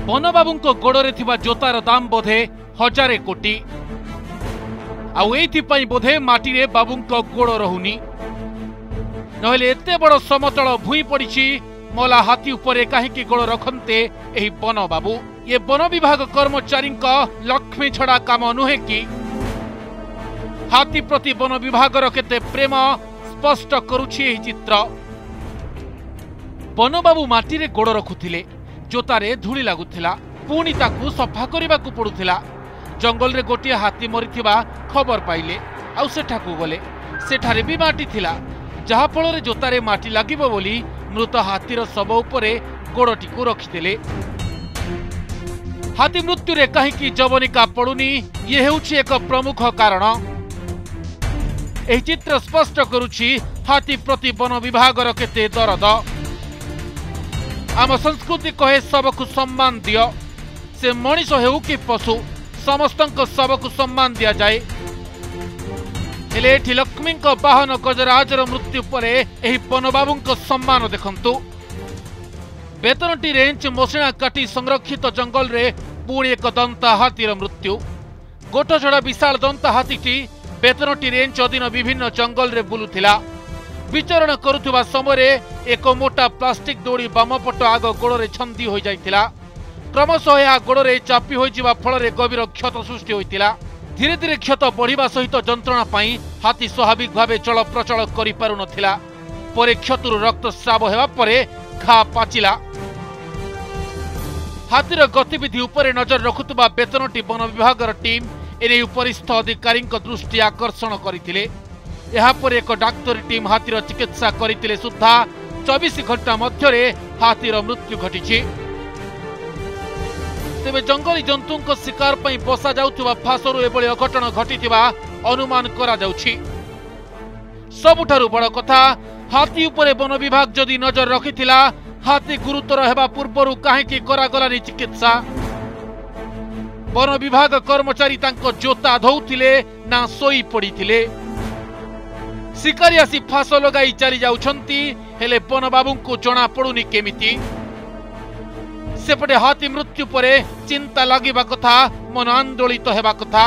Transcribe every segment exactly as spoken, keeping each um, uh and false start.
बनबाबू गोड़े थिबा जोतार दाम बोधे हजारे कोटी आउ एइथिपाई बोधे माटी बाबू गोड़ रहुनी नहेले एते बड़ समतल भूई पड़ी मला हाथी उपरे कहीं गोड़ रखते एही बनबाबू ये वन विभाग कर्मचारी लक्ष्मी छड़ा काम नुहे कि हाथी प्रति वन विभाग केते प्रेम स्पष्ट करुछि एही चित्र। बनबाबू माटी रे गोड़ रखुथिले जोतारे धूली लागुथिला पुणी ताकू सफा करबाकू पड़ुथिला। जंगल रे गोटिए हाथी मरिथिबा खबर पाइले आउ सेठाकू गले सेठारे भी माटी थिला जहा फल जोतारे माटी लागिबो बोली मृत हाथीर शव उपरे गोड़टी को रखिदेले। हाथी मृत्यु रे कहीं जवनिका पड़ुनी ये हेउछि एक प्रमुख कारण। एही चित्र स्पष्ट करुछि हाथी प्रति वन विभाग केते दरद। आम संस्कृति कहे सबको सम्मान दियो से मनीष हेउ कि पशु समस्तंक सबको सम्मान दिया जाए। हेले एठी लक्ष्मी बाहन गजराजर मृत्यु परे एही बनबाबू सम्मान देखंतु। बेतनटी रेंज मोसिना काटी संरक्षित जंगल रे पुणी एक दंता हाथीर मृत्यु। गोट छड़ा विशाल दंता हाथीटी बेतनटी रेंज अधीन विभिन्न जंगल रे बुलुथिला। विचरण करुवा समय एक मोटा प्लास्टिक दौड़ी बामपट आग गोड़े छंदी हो जाइतिला। क्रमशः यह गोड़े चापी होइजिबा फल गभीर क्षत सृष्टि होइतिला। धीरे धीरे क्षत बढ़िबा सहित जंत्रणा पाई हाथी स्वाभाविक भावे चल प्रचल करि पारु नथिला। परे क्षतुर रक्तस्राव हेबा परे घा पाचिला। हाथीर गतिविधि उपरे नजर रखुतबा बेतनटी वन विभागर टीम एने उपरिस्थ अधिकारी दृष्टि आकर्षण करथिले। यहा पर एक डाक्तरी टीम हाथीर चिकित्सा करथिले सुद्धा चौबीस घंटा मध्यरे हाथीर मृत्यु घटिछि। तेबे जंगली जंतुंक शिकार पई बसा जाउथबा फासरु एबळी अघटन घटिथिबा अनुमान करा जाउछि। सबुठारु बड़ कथा हाथी उपरे वन विभाग जदि नजर रखिथिला हाथी गुरुतर हेबा पूर्वरु काहेकि करागलानि चिकित्सा। वन विभाग कर्मचारी तांको जोता धौथिले ना सोई पड़िथिले। शिकारी आसी फास लगाई चली जाउछंती हेले बनबाबू को जना पड़ुनी केमिति। सेपटे हाथी मृत्यु परे चिंता लागिबा कथा मन आंदोलित हेबा कथा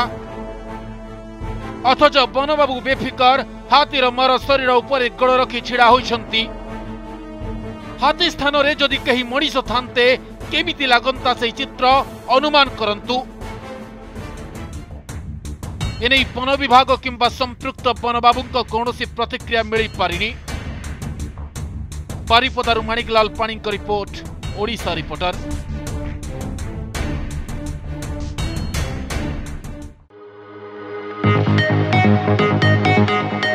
अथच बनबाबू बेफिकर हाथीर मर शरीर उपरे गोड़ रखी छिड़ा होइछंती। हाथी स्थान रे जदि कहीं मनीष थांते केमिति लागंता से चित्र अनुमान करंतु। एने वन विभाग किंबा संपृक्त बनबाबू कौनसी प्रतिक्रिया मिल पारिनी। बारिपदारु Maniklal Pani report Odisha reporter. Thank you.